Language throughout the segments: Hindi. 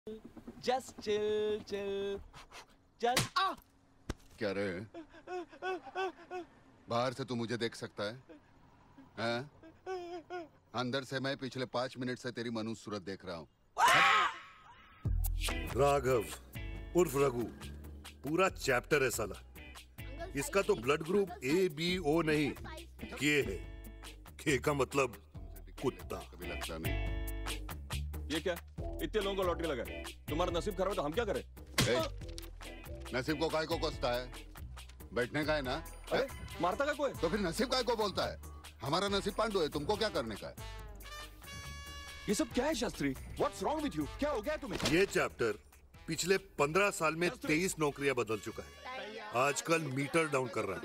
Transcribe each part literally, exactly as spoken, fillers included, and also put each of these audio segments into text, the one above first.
Just chill, chill. Just ah. क्या रे? बाहर से तू मुझे देख सकता है? हैं? अंदर से मैं पिछले पांच मिनट से तेरी मनुष्य सूरत देख रहा हूँ। राघव उर्फ रघु, पूरा चैप्टर है साला। इसका तो blood group A B O नहीं के है। के का मतलब कुत्ता। कभी लगता नहीं। ये क्या? इतने लोगों को लॉटरी लगा है। तुम्हारा नसीब खराब है तो हम क्या करें? नसीब को काय को कोसता है? बैठने का है ना? अरे मारता का कोई? तो फिर नसीब काय को बोलता है? हमारा नसीब पांडु है, तुमको क्या करने का है? ये सब क्या है Shastri? What's wrong with you? क्या हो गया तुम्हें? ये चैप्टर पिछले पंद्रह साल में तेईस नौकरियां बदल चुका है। आजकल मीटर डाउन कर रहा है।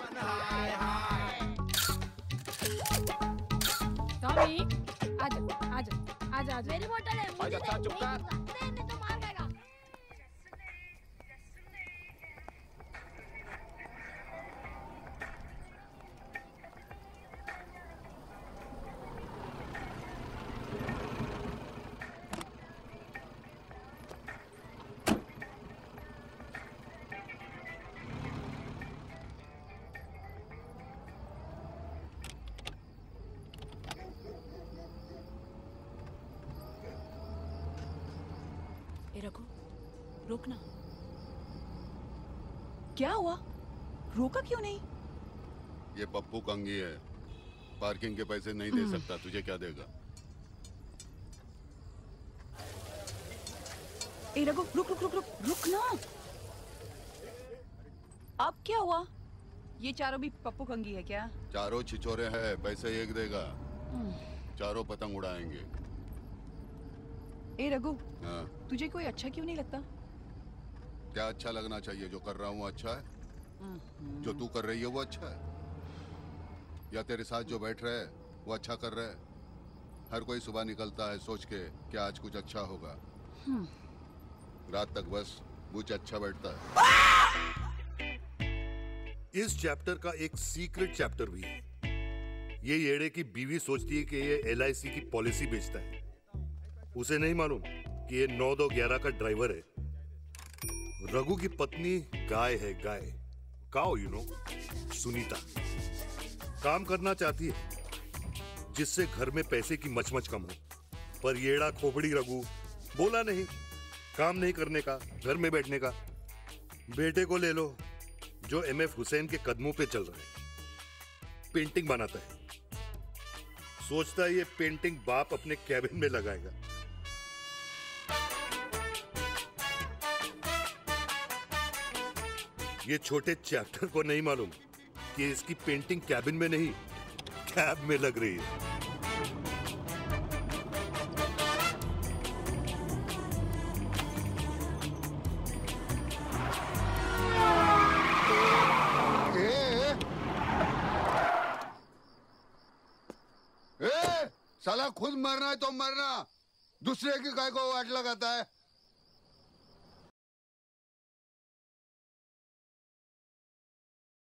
टॉमी, आजा, आजा, आजा, आजा। मेरी बोतल है, मुझे आजा, दे, चुप कर। नहीं, नहीं तो मार खाएगा। ए रघु, रोकना। क्या हुआ? रोका क्यों नहीं? ये पप्पू कंगी है, पार्किंग के पैसे नहीं दे सकता। तुझे क्या देगा? ए रघु, रुक रुक रुक रुक रुक ना। अब क्या हुआ? ये चारों भी पप्पू कंगी है क्या? चारों छिछोरे हैं, पैसे एक देगा। चारों पतंग उड़ाएंगे। ए रघु, हाँ। तुझे कोई अच्छा क्यों नहीं लगता? क्या अच्छा लगना चाहिए? जो कर रहा हूँ अच्छा है? जो तू कर रही है वो अच्छा है? या तेरे साथ जो बैठ रहे हैं वो अच्छा कर रहे हैं? हर कोई सुबह निकलता है सोच के कि आज कुछ अच्छा होगा। रात तक बस कुछ अच्छा बैठता है। इस चैप्टर का एक सीक्रेट चैप्टर भी है। ये येड़े की बीवी सोचती है कि ये एल आई सी की पॉलिसी बेचता है। उसे नहीं मालूम कि ये नौ दो ग्यारह का ड्राइवर है। रघु की पत्नी गाय है, गाय काओ, यू नो, सुनीता। काम करना चाहती है जिससे घर में पैसे की मचमच कम हो, पर येड़ा खोपड़ी रघु बोला नहीं, काम नहीं करने का, घर में बैठने का। बेटे को ले लो जो एम एफ हुसैन के कदमों पे चल रहा है, पेंटिंग बनाता है। सोचता है ये पेंटिंग बाप अपने कैबिन में लगाएगा। ये छोटे चैप्टर को नहीं मालूम कि इसकी पेंटिंग कैबिन में नहीं, कैब में लग रही है। ए, ए, साला खुद मरना है तो मरना, दूसरे की काय को वाट लगाता है।